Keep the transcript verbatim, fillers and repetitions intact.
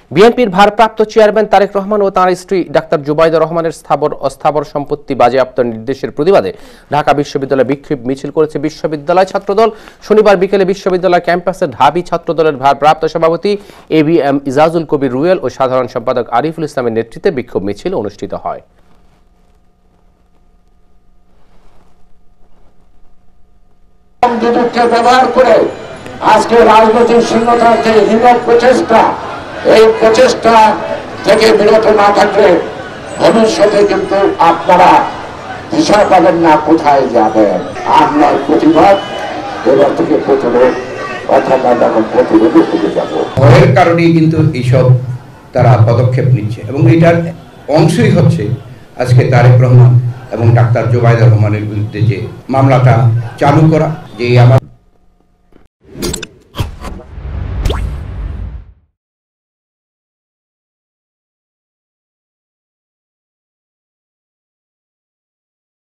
বিএনপির ভারপ্রাপ্ত চেয়ারম্যান তারেক রহমান ও তাঁর স্ত্রী ডাক্তার জুবাইদা রহমানের স্থাবর অস্থাবর সম্পত্তি বাজেয়াপ্ত নির্দেশের প্রতিবাদে ঢাকা বিশ্ববিদ্যালয়ে বিক্ষোভ মিছিল করেছে বিশ্ববিদ্যালয় ছাত্রদল। শনিবার বিকেলে বিশ্ববিদ্যালয় ক্যাম্পাসে ঢাবি ছাত্রদলের ভারপ্রাপ্ত সভাপতি A B M Ijajul Kabir Ruel ও সাধারণ সম্পাদক আরিফুল ইসলামের নেতৃত্বে বিক্ষোভ মিছিল অনুষ্ঠিত হয়। ব্যবহার করে আজকে রাজনৈতিক শূন্যতার যে হীন প্রচেষ্টা, এই প্রচেষ্টা থেকে বিরত না থাকলে ভবিষ্যতে কিন্তু আপনারা দিশা পাবেন না কোথায় যাবেন। আপনার প্রতিবাদ এবার থেকে প্রতিরোধ অর্থাৎ আমরা এখন প্রতিরোধে থেকে যাব। ভয়ের কারণেই কিন্তু এইসব তারা পদক্ষেপ নিচ্ছে এবং এটার অংশই হচ্ছে আজকে তারেক রহমান এবং ডাক্তার জুবাইদা রহমানের বিরুদ্ধে যে মামলাটা চালু করা। যে আমার